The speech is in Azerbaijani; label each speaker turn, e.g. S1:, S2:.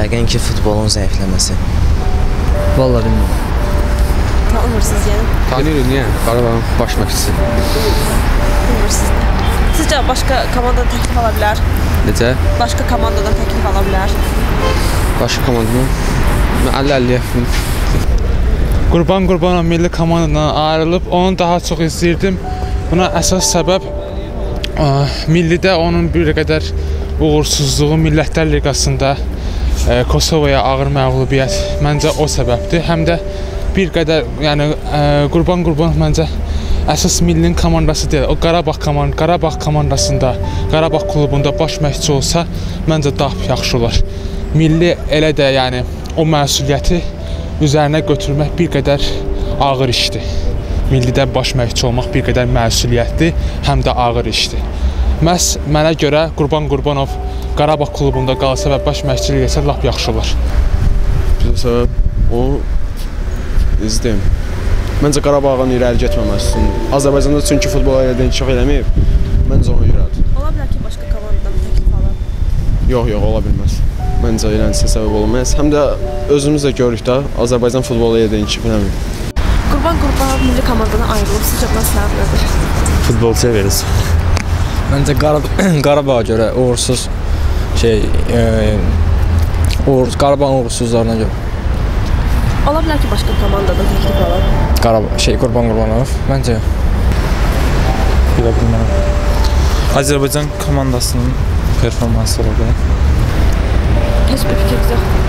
S1: Yəqin ki, futbolun zəifləməsi.
S2: Vallahi bilmirəm.
S3: Tanımırsınız yəni?
S4: Tanıyırıq, niyə? Qarabağın baş məşqçisi.
S3: Bilmirsiniz. Sizcə başqa komandadan təklif ala bilər?
S4: Necə?
S3: Başqa komandadan təklif ala bilər?
S4: Başqa komandadan? 50-50 yapım.
S5: Qurbanov milli komandadan ayrılıb, onu daha çox izləyirdim. Buna əsas səbəb millidə onun bir qədər uğursuzluğu, Millətlər Liqasında Kosovaya ağır məğlubiyyət məncə o səbəbdir. Həm də bir qədər, yəni Qurbanov məncə əsas millinin komandası deyil. O Qarabağ komandasında, Qarabağ klubunda baş məşqçi olsa məncə daha yaxşı olar. Milli elə də yəni o məsuliyyəti üzərinə götürmək bir qədər ağır işdir. Millidə baş məşqçi olmaq bir qədər məsuliyyətli, həm də ağır işdir. Məhz mənə görə Qurbanov Qarabağ klubunda qalsa və baş məşqçilik etsə lap yaxşı olar.
S6: Bir səbəb o izləyim. Məncə Qarabağın irəli getməməsi üçün. Azərbaycanda çünki futbol elə inkişaf eləməyib. Məncə ona görədir.
S3: Ola bilər ki, başqa komandadan təklif ala?
S6: Yox, ola bilməz. Məncə eləncə səbəb olmaz. Həm də özümüz də görürük də Azərbaycan futbolu elə inkişaf eləməyib.
S3: Qurbanov milli komandadan ayrılıb, sizcə buna səbəb nədir?
S2: Futbolçuya verir. Məncə Qarabağa görə uğursuz Qarabağın uğursuzlarına görə.
S3: Ola bilər ki, başqa komandadan təklif ala?
S2: Qurbanov, məncə.
S5: Bilə bilmərəm. Azərbaycan komandasının performansı ola bilər.
S3: Heç bir fikriniz yoxdur.